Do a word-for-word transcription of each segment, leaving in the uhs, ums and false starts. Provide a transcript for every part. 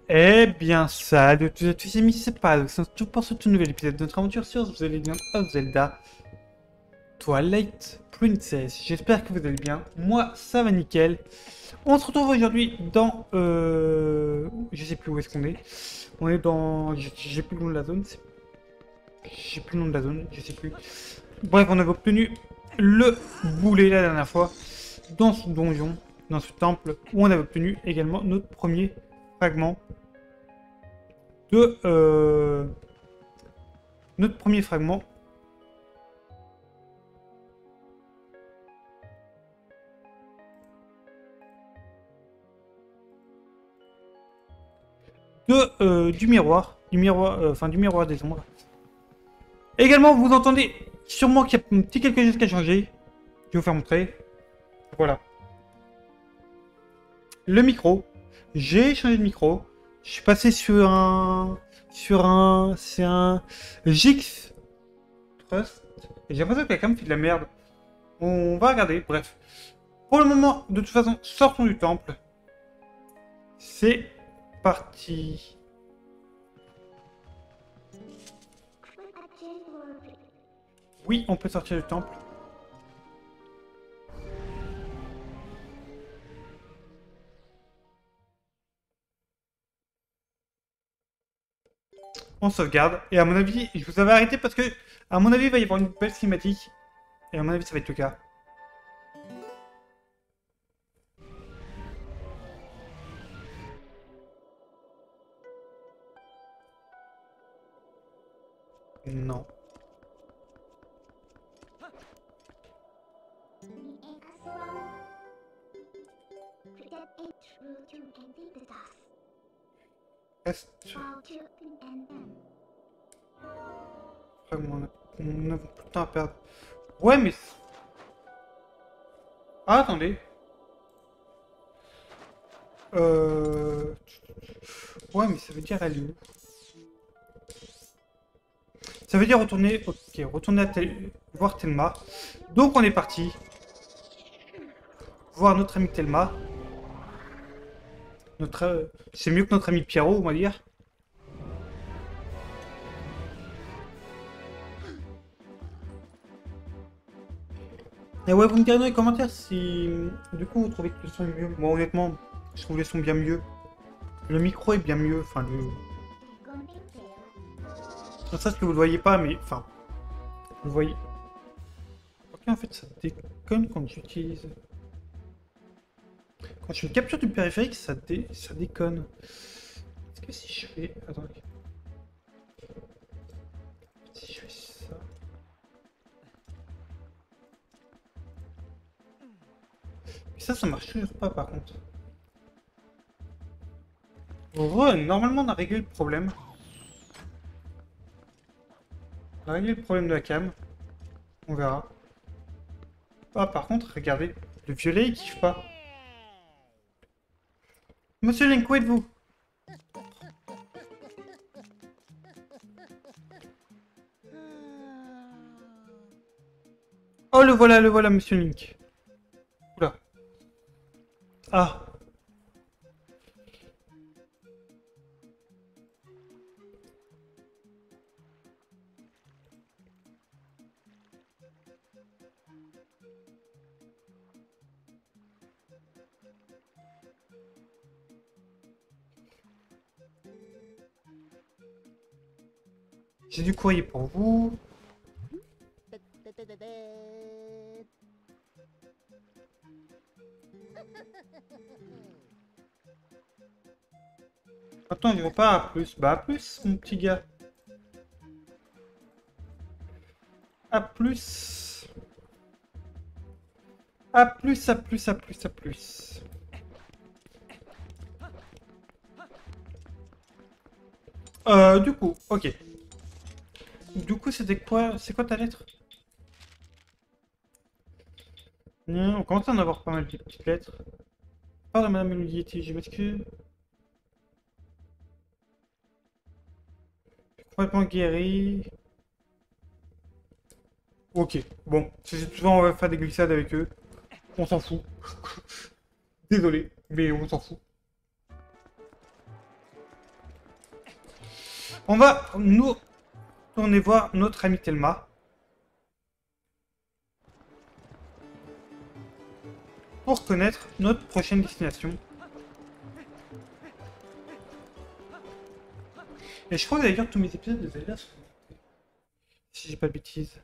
Eh bien, salut à tous et à tous, amis, c'est pas c'est tout pour ce tout nouvel épisode de notre aventure sur The Legend of Zelda Twilight Princess. J'espère que vous allez bien. Moi, ça va nickel. On se retrouve aujourd'hui dans... Euh... Je sais plus où est-ce qu'on est. On est dans... J'ai j'ai plus le nom de la zone. c'est- J'ai plus le nom de la zone, je sais plus. Bref, on avait obtenu le boulet la dernière fois dans ce donjon, dans ce temple, où on avait obtenu également notre premier fragment de euh, notre premier fragment de euh, du miroir, du miroir, euh, enfin du miroir des ombres. Également, vous entendez sûrement qu'il y a un petit quelque chose qui a changé. Je vais vous faire montrer. Voilà. Le micro. J'ai changé de micro. Je suis passé sur un sur un c'est un Gix Trust. Et j'ai l'impression que la cam fait de la merde. On va regarder. Bref. Pour le moment, de toute façon, sortons du temple. C'est parti. Oui, on peut sortir du temple. On sauvegarde. Et à mon avis, je vous avais arrêté parce que, à mon avis, il va y avoir une belle cinématique. Et à mon avis, ça va être le cas. Non. Reste. Vraiment, on a, on a plus de temps à perdre. Ouais, mais... Ah, attendez. Euh... Ouais, mais ça veut dire aller où? Ça veut dire retourner... Ok, retourner à Tel... voir Telma. Donc on est parti. Voir notre ami Telma. Notre... euh, C'est mieux que notre ami Pierrot, on va dire. Et ouais, vous me direz dans les commentaires si du coup vous trouvez que le son est mieux. Moi honnêtement, je trouve le son bien mieux. Le micro est bien mieux, enfin le... Non, ça, ce que vous le voyez pas, mais enfin, vous le voyez. Ok, en fait, ça déconne quand j'utilise. Quand je fais une capture du périphérique, ça, dé... ça déconne. Est-ce que si je fais... Attendez. Si je fais ça... Mais ça, ça marche toujours pas par contre. Ouais, normalement on a réglé le problème. On a réglé le problème de la cam. On verra. Ah, par contre, regardez. Le violet, il kiffe pas. Monsieur Link, où êtes-vous? Oh, le voilà, le voilà, Monsieur Link. Oula. Ah. J'ai du courrier pour vous. Attends, je vois pas à plus. Bah, à plus, mon petit gars. À plus. À plus, à plus, à plus, à plus. Euh, du coup, ok. Du coup, c'était quoi? C'est quoi ta lettre? Non, on commence à en avoir pas mal de petites lettres. Pardon, Madame Elodietti, je m'excuse. Complètement guéri. Ok, bon, c'est souvent on va faire des glissades avec eux. On s'en fout. Désolé, mais on s'en fout. On va nous tourner voir notre amie Thelma. Pour connaître notre prochaine destination. Et je crois d'ailleurs que tous mes épisodes de Zelda sont... Si j'ai pas de bêtises.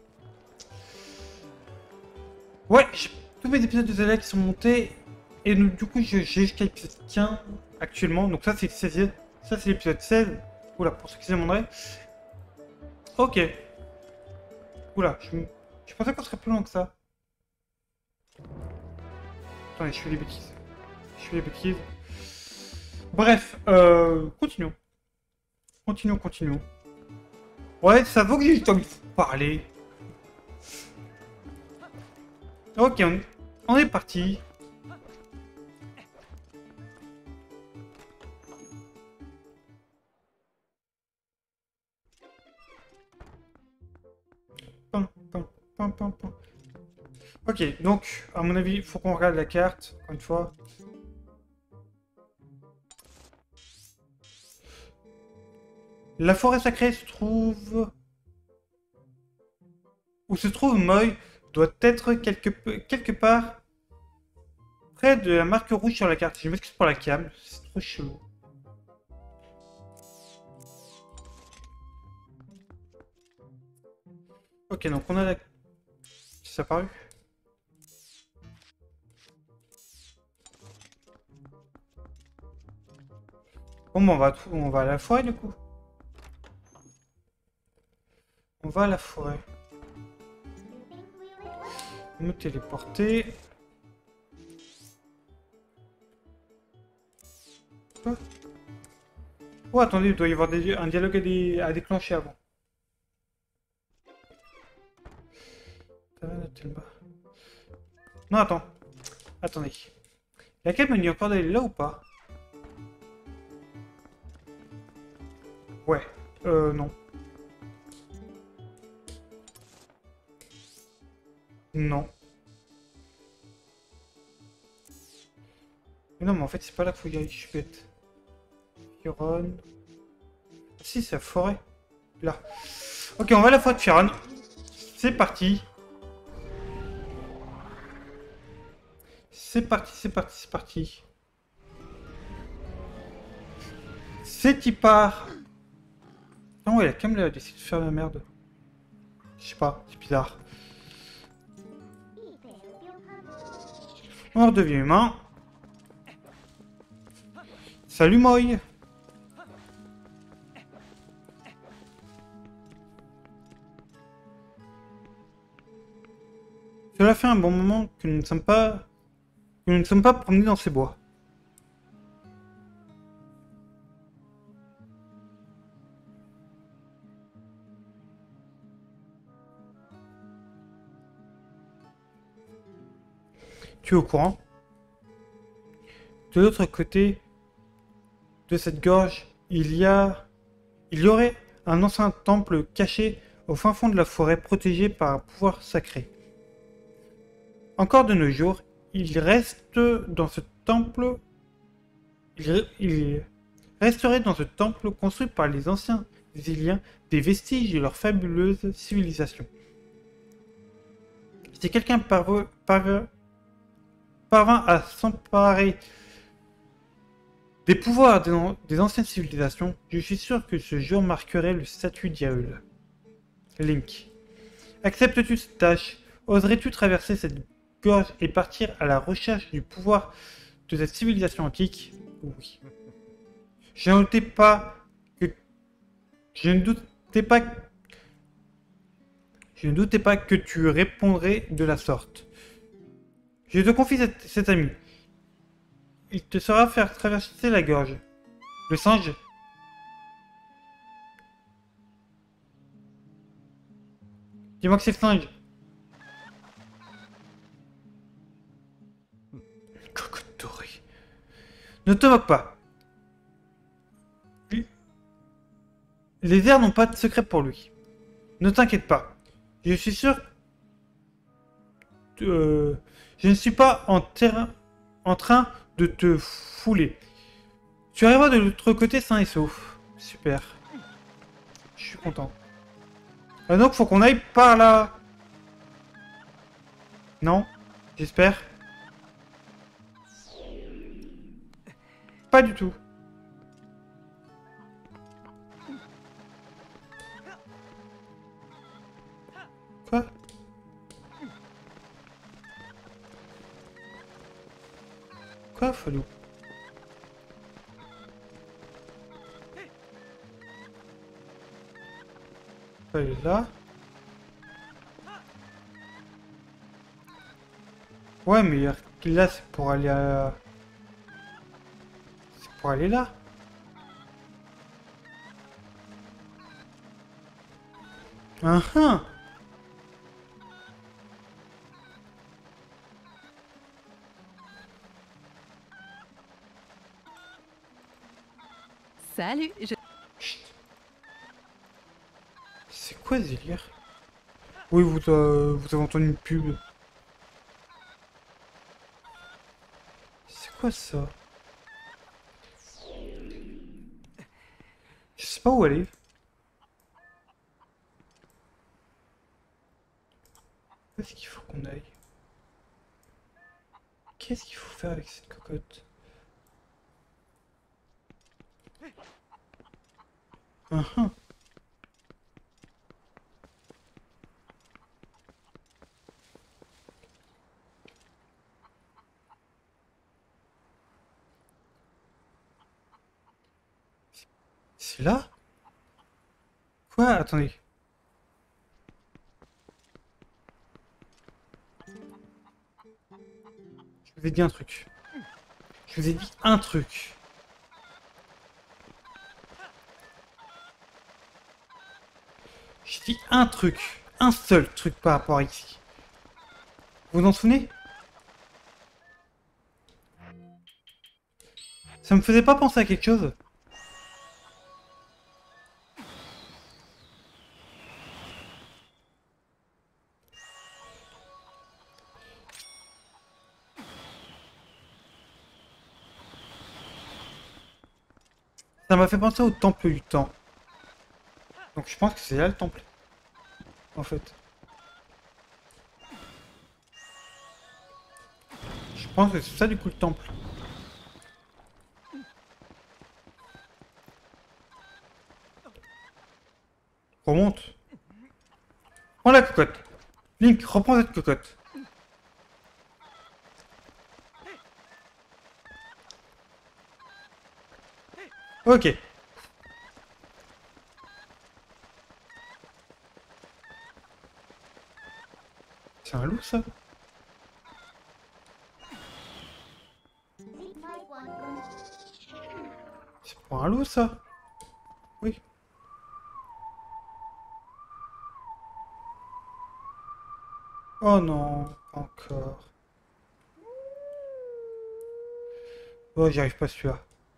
Ouais, tous mes épisodes de Zelda qui sont montés. Et donc, du coup, j'ai jusqu'à l'épisode quinze actuellement. Donc ça, c'est le seizième. Ça, c'est l'épisode seize. Oula, pour ceux qui se demanderaient. Ok. Oula, je, je pensais qu'on serait plus loin que ça. Attendez, je fais des bêtises. Je fais des bêtises. Bref, euh, continuons. Continuons, continuons. Ouais, ça vaut que j'ai eu le temps de parler. Ok, on, on est parti. Pam, pam, pam, pam, pam. Ok, donc, à mon avis, il faut qu'on regarde la carte, encore une fois. La forêt sacrée se trouve... Où se trouve Moy doit être quelque, quelque part près de la marque rouge sur la carte. Je m'excuse pour la cam, c'est trop chelou. Ok, donc on a la... C'est apparu. Bon, bah, on va, on va à la forêt du coup. On va à la forêt. Me téléporter. Quoi? Oh, attendez, il doit y avoir des, un dialogue à, des, à déclencher avant. Non, attends. Attendez. La quête me dit encore d'aller là ou pas? Ouais. Euh, non. Non. Mais non, mais en fait, c'est pas là qu'il faut y aller, je suis bête. Firon. Si, c'est la forêt. Là. Ok, on va à la forêt de Firon. C'est parti. C'est parti, c'est parti, c'est parti. C'est qui part. Non, il a quand même décidé de faire la merde. Je sais pas, c'est bizarre. On redevient humain. Salut Moy. Cela fait un bon moment que nous ne sommes pas... que nous ne sommes pas promenés dans ces bois. Tu es au courant? De l'autre côté de cette gorge, il y a... il y aurait un ancien temple caché au fin fond de la forêt, protégé par un pouvoir sacré. Encore de nos jours, il reste dans ce temple... Il, il resterait dans ce temple construit par les anciens Zéliens des vestiges de leur fabuleuse civilisation. Si quelqu'un parvint par, parvint à s'emparer des pouvoirs des, des anciennes civilisations, je suis sûr que ce jour marquerait le statut d'Yaul. Link. Acceptes-tu cette tâche? Oserais-tu traverser cette gorge et partir à la recherche du pouvoir de cette civilisation antique? Oui. Je ne doutais pas que... Je ne doutais pas... Je ne doutais pas que tu répondrais de la sorte. Je te confie cet, cet ami. Il te saura faire traverser la gorge. Le singe. Dis-moi que c'est le singe. Cocotte dorée. Ne te moque pas. Les airs n'ont pas de secret pour lui. Ne t'inquiète pas. Je suis sûr... Euh, je ne suis pas en, en train de te fouler. Tu arriveras de l'autre côté sain et sauf. Super. Je suis content. Ah donc, faut qu'on aille par là. Non? J'espère. Pas du tout. Quoi? Quoi, Follow? Elle est là. Ouais, mais là, c'est pour aller à... C'est pour aller là. Ah ah. Salut, je... C'est quoi ce délire? Oui, vous, euh, vous avez entendu une pub. C'est quoi ça? Je sais pas où aller. Où est-ce qu'il faut qu'on aille? Qu'est-ce qu'il faut faire avec cette cocotte? Ah ah. C'est là? Quoi? Attendez. Je vous ai dit un truc. Je vous ai dit un truc. J'ai dit un truc. Un seul truc par rapport à ici. Vous vous en souvenez? Ça me faisait pas penser à quelque chose? Ça m'a fait penser au temple du temps. Donc je pense que c'est là le temple. En fait. Je pense que c'est ça du coup le temple. Remonte. Prends la cocotte. Link, reprends cette cocotte. Ok. C'est un loup ça? C'est pour un loup ça? Oui. Oh non, pas encore. Oh, j'y arrive pas celui-là.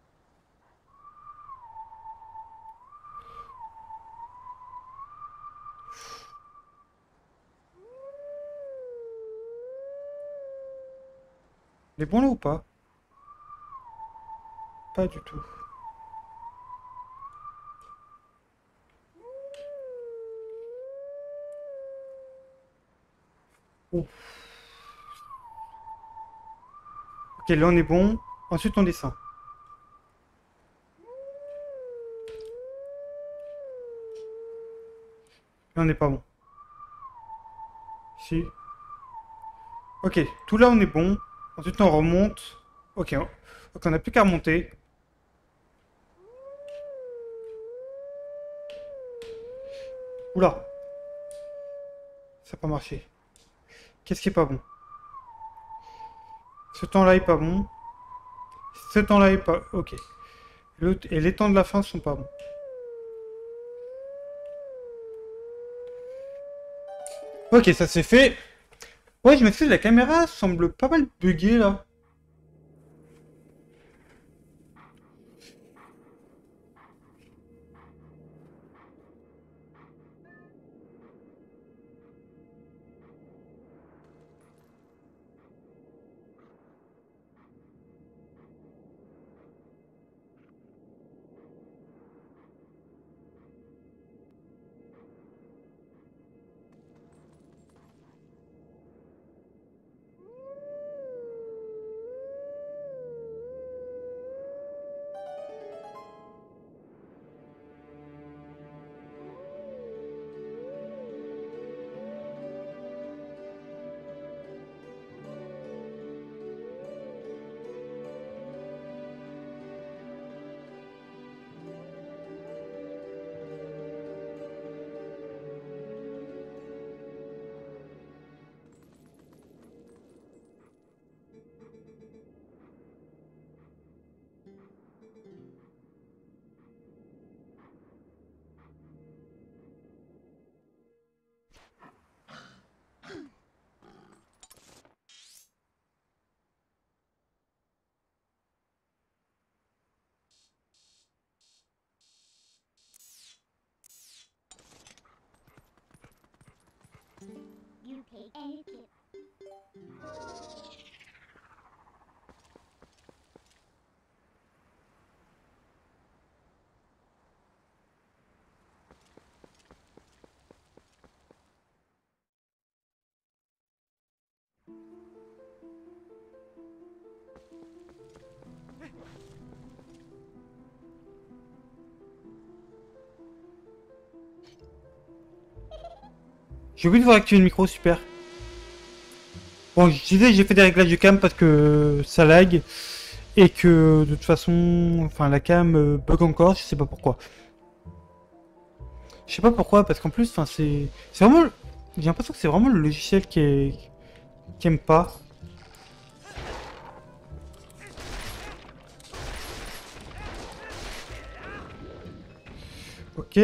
Il est bon là ou pas? Pas du tout. Ouf. Ok, là on est bon. Ensuite on descend. Là on n'est pas bon. Si. Ok, tout là on est bon. Ensuite on remonte. Ok, on... ok, on n'a plus qu'à remonter. Oula. Ça n'a pas marché. Qu'est-ce qui est pas bon? Ce temps-là est pas bon. Ce temps-là est pas... Ok. L'autre- Et les temps de la fin sont pas bons. Ok, ça c'est fait. Ouais, je m'excuse, la caméra semble pas mal buggée là. J'ai oublié de voir activer le micro, super. Bon, je disais, j'ai fait des réglages de cam parce que ça lag. Et que de toute façon, enfin la cam euh, bug encore, je sais pas pourquoi. Je sais pas pourquoi, parce qu'en plus, enfin c'est... C'est vraiment... le- J'ai l'impression que c'est vraiment le logiciel qui est... qui aime pas. Ok.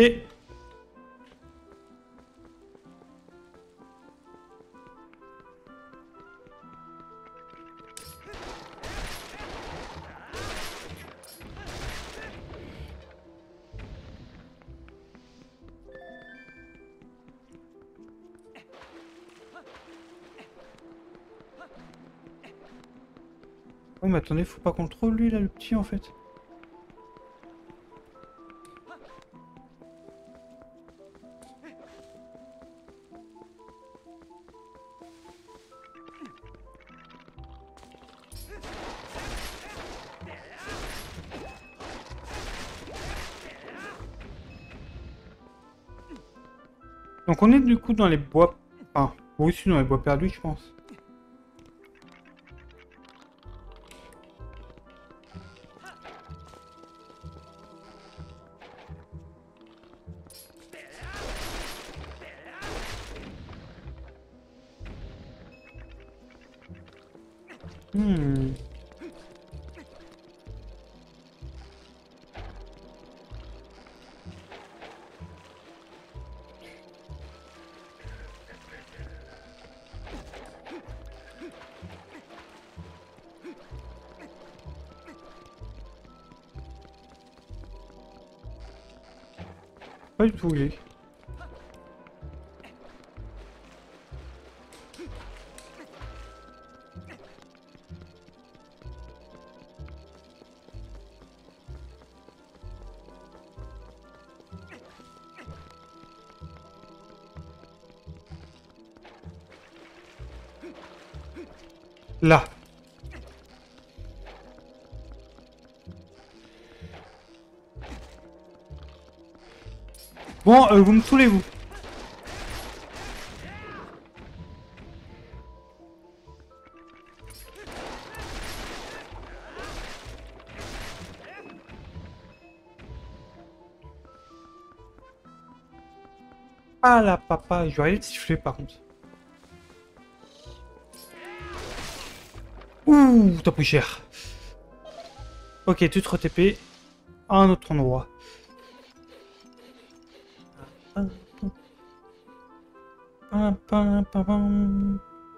Oh mais attendez, faut pas qu'on le trouve lui là, le petit en fait. Donc on est du coup dans les bois... Enfin, aussi dans les bois perdus je pense. Hmm. Pas du tout où il est. Là. Bon, euh, vous me saoulez vous. Ah là papa, je vais aller te siffler par contre. Ouh, t'as pris cher. Ok, tu te re-T P à un autre endroit. Pam, pam, pam, pam.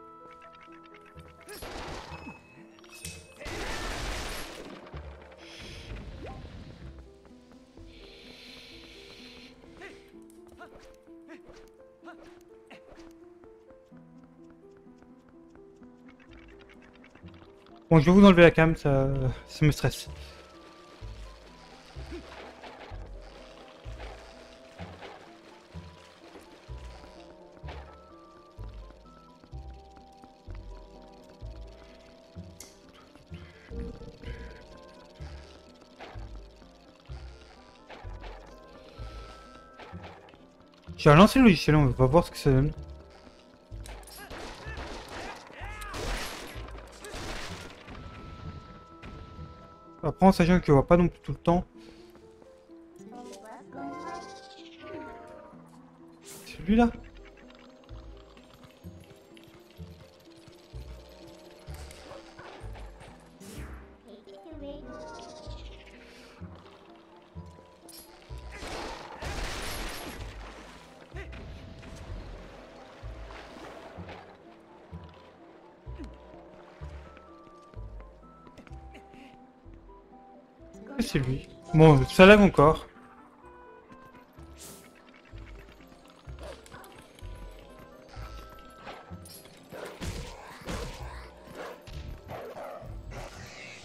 Bon, je vais vous enlever la cam, ça, ça me stresse. J'ai relancé le logiciel, on va voir ce que ça donne. Après, en sachant que je vois pas non plus tout le temps. Celui-là. C'est lui. Bon, ça lag encore.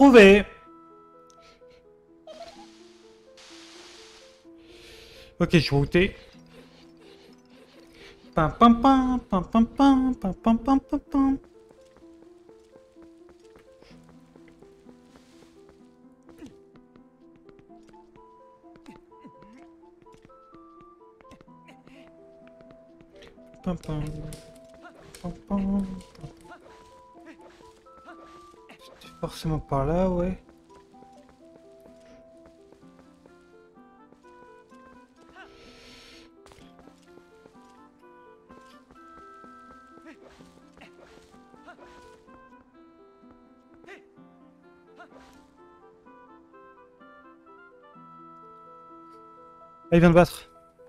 Trouvé. Ok, je vais router. Pam pam pam pam pam pam pam pam pam pam pam. Pam pam pam pam. C'est forcément par là, ouais. Ah, il vient de battre.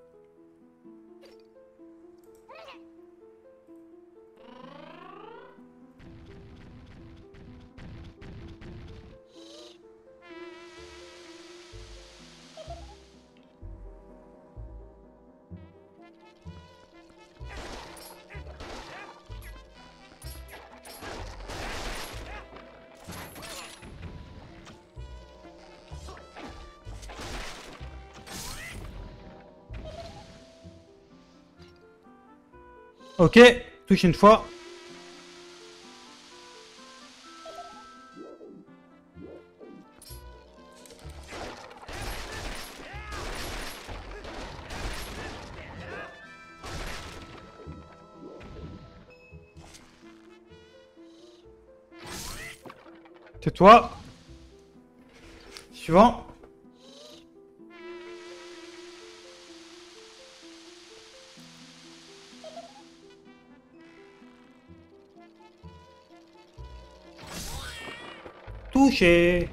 Ok, touche une fois. Tais-toi. Suivant. Touché.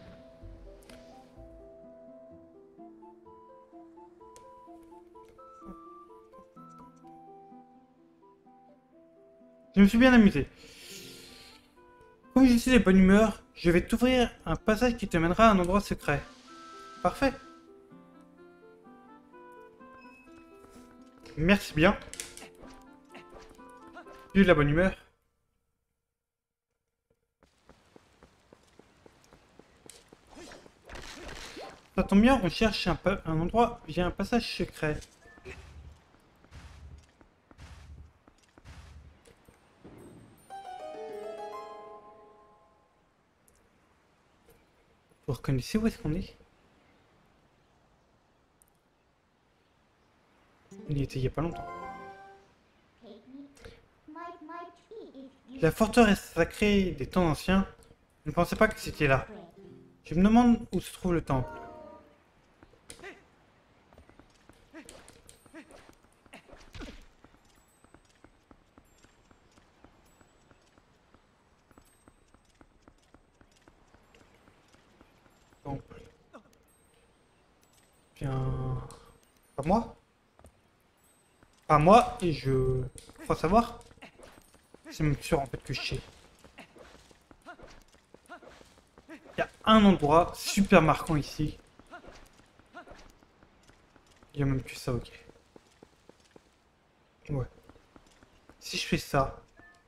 Je me suis bien amusé. Comme je suis de bonne humeur, je vais t'ouvrir un passage qui te mènera à un endroit secret. Parfait. Merci bien. J'ai eu de la bonne humeur. Ça tombe bien, on cherche un, un endroit via un passage secret. Vous reconnaissez où est-ce qu'on est? On y était il y a pas longtemps. La forteresse sacrée des temps anciens, je ne pensais pas que c'était là. Je me demande où se trouve le temple. Temple. Bien... Pas moi? Pas moi, et je crois savoir. C'est même sûr en fait que je sais. Il y a un endroit super marquant ici. Il y a même que ça, ok. Ouais. Si je fais ça...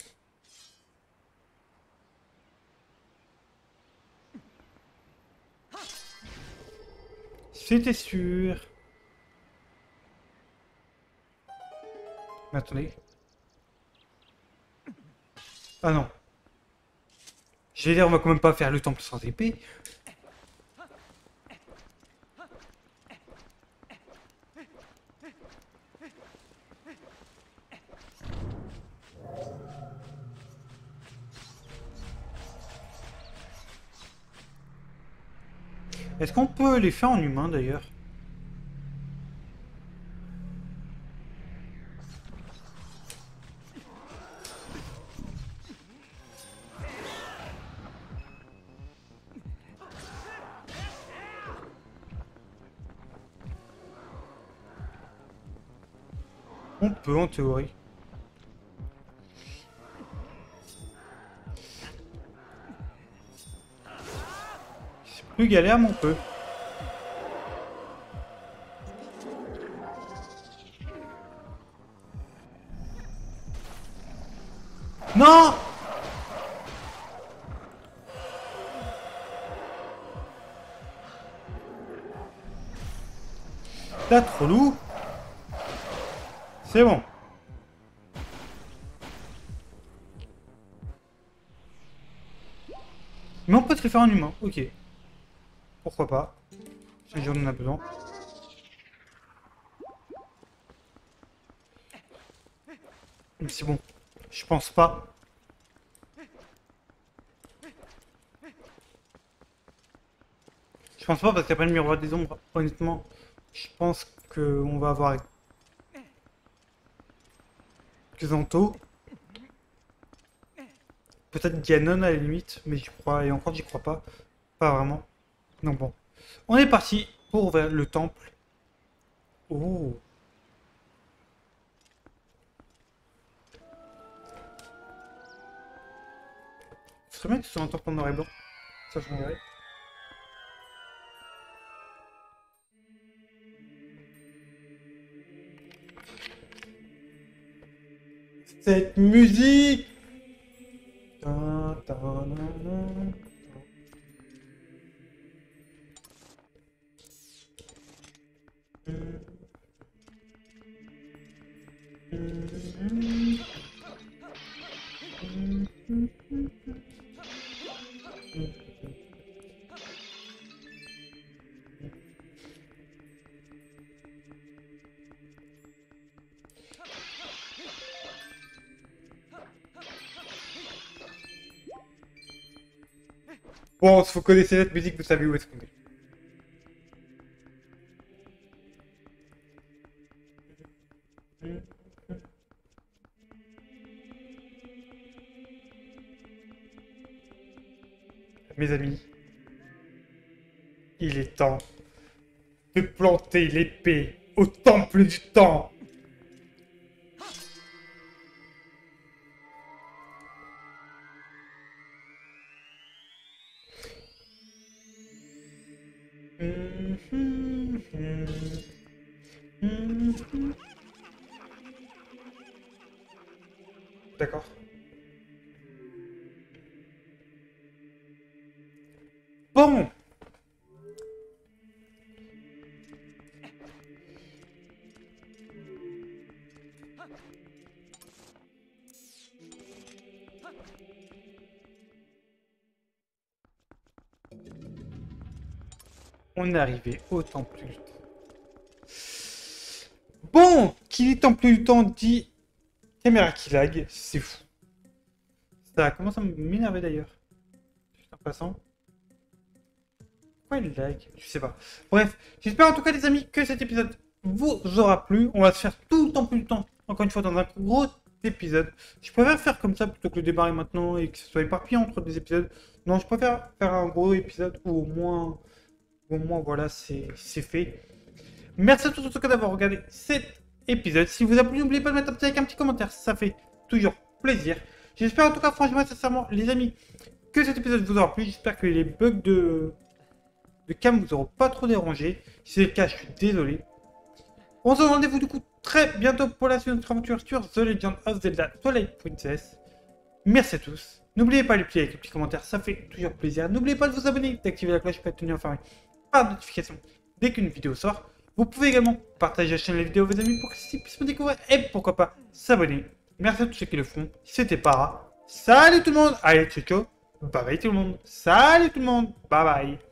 C'était sûr. Mais attendez. Ah non. J'ai dire on va quand même pas faire le temple sans épée. Est-ce qu'on peut les faire en humain d'ailleurs? On peut en théorie. C'est plus galère mais on peut. Non! That's relou. C'est bon. Mais on peut se les faire en humain, ok. Pourquoi pas. Si on en a besoin. Mais c'est bon. Je pense pas. Je pense pas parce qu'après le miroir des ombres, honnêtement, je pense qu'on va avoir Xanto. Peut-être Ganon à la limite, mais j'y crois, et encore j'y crois pas. Pas vraiment. Donc bon. On est parti pour vers le temple. Oh. Ce serait bien que ce soit un temple en noir et blanc. Ça changerait. Cette musique. Ta, ta, na, na. Bon, si vous connaissez cette musique, vous savez où est-ce qu'on est. Mes amis, il est temps de planter l'épée au temple du temps. D'accord. Bon. On est arrivé au temple du temps. Bon, qui dit temple du temps dit caméra qui lag, c'est fou. Ça commence à m'énerver d'ailleurs. Juste en passant. Pourquoi il lag? Je sais pas. Bref, j'espère en tout cas les amis que cet épisode vous aura plu. On va se faire tout le temple du temps, encore une fois dans un gros épisode. Je préfère faire comme ça plutôt que le démarrer maintenant et que ce soit éparpillé entre des épisodes. Non, je préfère faire un gros épisode où au moins, au moins voilà, c'est fait. Merci à tous en tout cas d'avoir regardé cet épisode. Si vous a plu, n'oubliez pas de mettre un petit like, un petit commentaire, ça fait toujours plaisir. J'espère en tout cas, franchement, sincèrement, les amis, que cet épisode vous aura plu. J'espère que les bugs de, de cam vous auront pas trop dérangé. Si c'est le cas, je suis désolé. On se donne rendez-vous du coup très bientôt pour la suite de notre aventure sur The Legend of Zelda Twilight Princess. Merci à tous. N'oubliez pas les petits likes, les petits commentaires, ça fait toujours plaisir. N'oubliez pas de vous abonner, d'activer la cloche pour être tenu informé par notification dès qu'une vidéo sort. Vous pouvez également partager la chaîne et la vidéo à vos amis pour que ceux puissent me découvrir et pourquoi pas s'abonner. Merci à tous ceux qui le font. C'était Para. Salut tout le monde. Allez, ciao, ciao. Bye bye tout le monde. Salut tout le monde. Bye bye.